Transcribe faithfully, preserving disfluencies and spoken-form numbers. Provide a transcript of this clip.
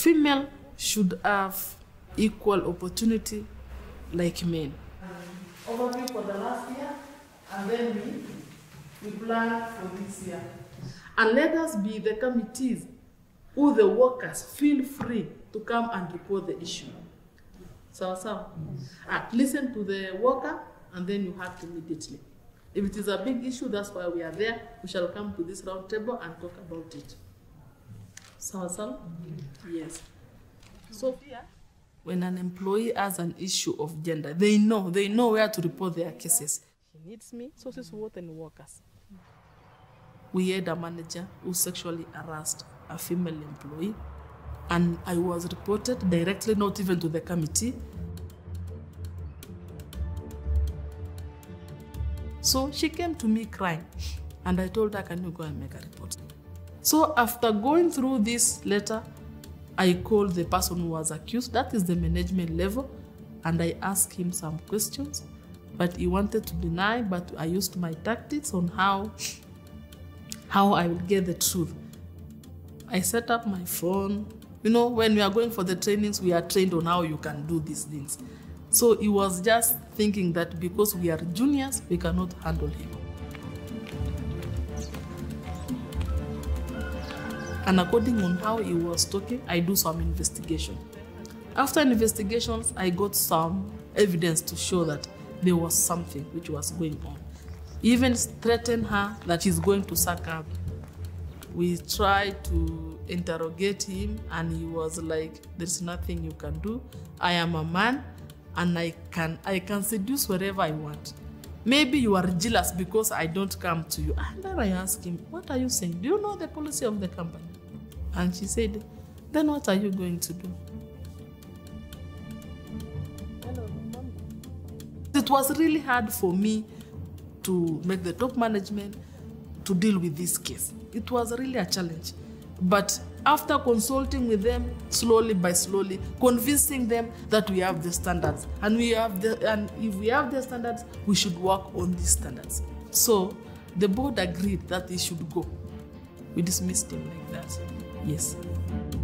female should have equal opportunity like men. Overview for the last year, and then we, we plan for this year. And let us be the committees who the workers feel free to come and report the issue. So, so uh, listen to the worker and then you act immediately. If it is a big issue, that's why we are there. We shall come to this round table and talk about it. So, so yes. So when an employee has an issue of gender, they know, they know where to report their cases. He needs me, so this is what and workers. We had a manager who sexually harassed a female employee, and I was reported directly, not even to the committee. So she came to me crying, and I told her, can you go and make a report? So after going through this letter, I called the person who was accused, that is the management level, and I asked him some questions, but he wanted to deny, but I used my tactics on how, how I would get the truth. I set up my phone. You know, when we are going for the trainings, we are trained on how you can do these things. So he was just thinking that because we are juniors, we cannot handle him. And according on how he was talking, I do some investigation. After investigations, I got some evidence to show that there was something which was going on. He even threatened her that he's going to sack her. We tried to interrogate him and he was like, there's nothing you can do. I am a man and I can, I can seduce wherever I want. Maybe you are jealous because I don't come to you. And then I asked him, what are you saying? Do you know the policy of the company? And she said, then what are you going to do? It was really hard for me to make the top management to deal with this case. It was really a challenge. But after consulting with them, slowly by slowly, convincing them that we have the standards. And, we have the, and if we have the standards, we should work on these standards. So the board agreed that he should go. We dismissed him like that. Yes.